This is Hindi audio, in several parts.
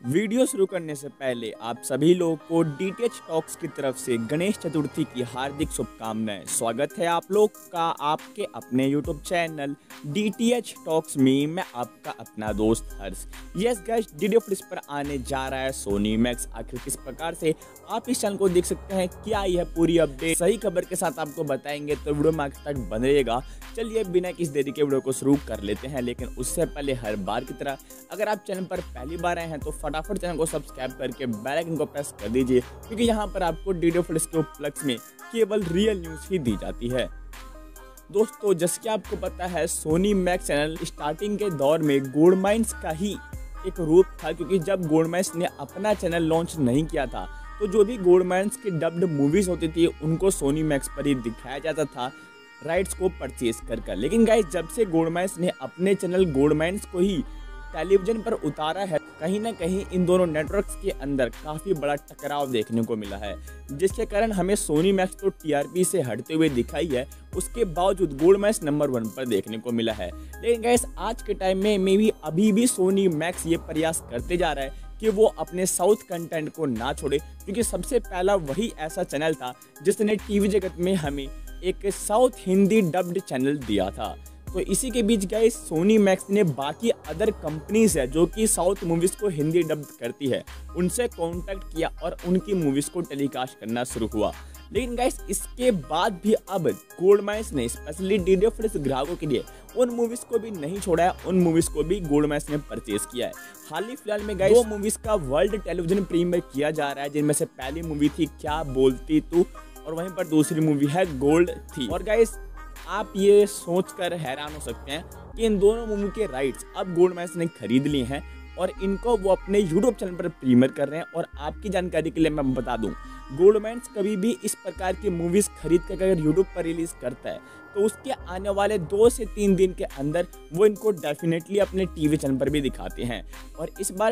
वीडियो शुरू करने से पहले आप सभी लोगों को डीटीएच टॉक्स की तरफ से गणेश चतुर्थी की हार्दिक शुभकामनाएं। स्वागत है आप लोग का आपके अपने यूट्यूब चैनल डीटीएच टॉक्स में। मैं आपका अपना दोस्त Harsh. Yes guys, DTH Flix पर आने जा रहा है सोनी मैक्स। आखिर किस प्रकार से आप इस चैनल को देख सकते हैं, क्या यह पूरी अपडेट सही खबर के साथ आपको बताएंगे, तो वीडियो में आखिर तक बने रहिएगा। चलिए बिना किसी देरी के वीडियो को शुरू कर लेते हैं, लेकिन उससे पहले हर बार की तरह अगर आप चैनल पर पहली बार आए हैं तो फटाफट चैनल को सब्सक्राइब करके बेल आइकन को प्रेस कर दीजिए, क्योंकि यहाँ पर आपको डीटीएच फ्लिक्स के उपलक्ष्य में केवल रियल न्यूज़ ही दी जाती है। दोस्तों, जैसे कि आपको पता है, सोनी मैक्स चैनल स्टार्टिंग के दौर में गोल्ड माइंस का ही एक रूप था, क्योंकि जब गोल्ड माइंस ने अपना चैनल लॉन्च नहीं किया था तो जो भी गोल्ड माइंस की डब्ड मूवीज होती थी उनको सोनी मैक्स पर ही दिखाया जाता था राइट्स को परचेज कर। लेकिन गाइस, जब से गोल्ड माइंस ने अपने चैनल गोल्ड माइंस को ही टेलीविजन पर उतारा है, कहीं ना कहीं इन दोनों नेटवर्क्स के अंदर काफ़ी बड़ा टकराव देखने को मिला है, जिसके कारण हमें सोनी मैक्स तो टीआरपी से हटते हुए दिखाई है, उसके बावजूद गोल्ड मैक्स नंबर 1 पर देखने को मिला है। लेकिन गाइस, आज के टाइम में भी अभी भी सोनी मैक्स ये प्रयास करते जा रहा है कि वो अपने साउथ कंटेंट को ना छोड़े, क्योंकि सबसे पहला वही ऐसा चैनल था जिसने टीवी जगत में हमें एक साउथ हिंदी डब्ड चैनल दिया था। तो इसी के बीच गाइस, सोनी मैक्स ने बाकी अदर कंपनीज है जो कि साउथ मूवीज को हिंदी डब करती है, उनसे कांटेक्ट किया और उनकी मूवीज को टेलीकास्ट करना शुरू हुआ। लेकिन गाइस, इसके बाद भी अब गोल्ड माइंस ने स्पेशली डीटीएच फ्लिक्स ग्राहकों के लिए उन मूवीज को भी नहीं छोड़ा है, उन मूवीज को भी गोल्ड माइंस ने परचेज किया है। हाल ही फिलहाल में गाइस 2 मूवीज का वर्ल्ड टेलीविजन प्रीमियर किया जा रहा है, जिनमें से पहली मूवी थी क्या बोलती तू और वहीं पर दूसरी मूवी है गोल्ड थी। और गाइस, आप ये सोचकर हैरान हो सकते हैं कि इन दोनों मूवी के राइट्स अब गोल्ड माइंस ने खरीद लिए हैं और इनको वो अपने यूट्यूब चैनल पर प्रीमियर कर रहे हैं। और आपकी जानकारी के लिए मैं बता दूं, गोल्ड माइंस कभी भी इस प्रकार की मूवीज़ खरीद कर अगर यूट्यूब पर रिलीज़ करता है तो उसके आने वाले 2 से 3 दिन के अंदर वो इनको डेफिनेटली अपने टीवी चैनल पर भी दिखाते हैं। और इस बार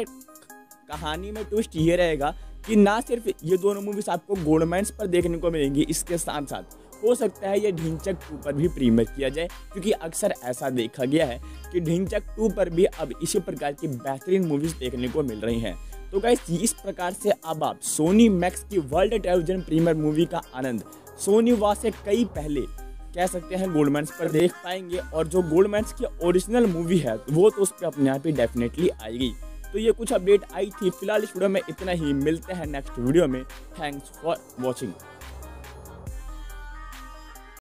कहानी में ट्विस्ट ये रहेगा कि ना सिर्फ ये दोनों मूवीज़ आपको गोल्ड माइंस पर देखने को मिलेंगी, इसके साथ साथ हो सकता है ये ढिंचक 2 पर भी प्रीमियर किया जाए, क्योंकि अक्सर ऐसा देखा गया है कि ढिंचक 2 पर भी अब इसी प्रकार की बेहतरीन मूवीज देखने को मिल रही हैं। तो गाइस, इस प्रकार से अब आप सोनी मैक्स की वर्ल्ड टेलीविजन प्रीमियर मूवी का आनंद सोनी वाह से कई पहले कह सकते हैं गोल्ड माइंस पर देख पाएंगे। और जो गोल्ड माइंस की ओरिजिनल मूवी है वो तो उस पर अपने आप ही डेफिनेटली आएगी। तो ये कुछ अपडेट आई थी। फिलहाल इस वीडियो में इतना ही, मिलते हैं नेक्स्ट वीडियो में। Thanks for watching.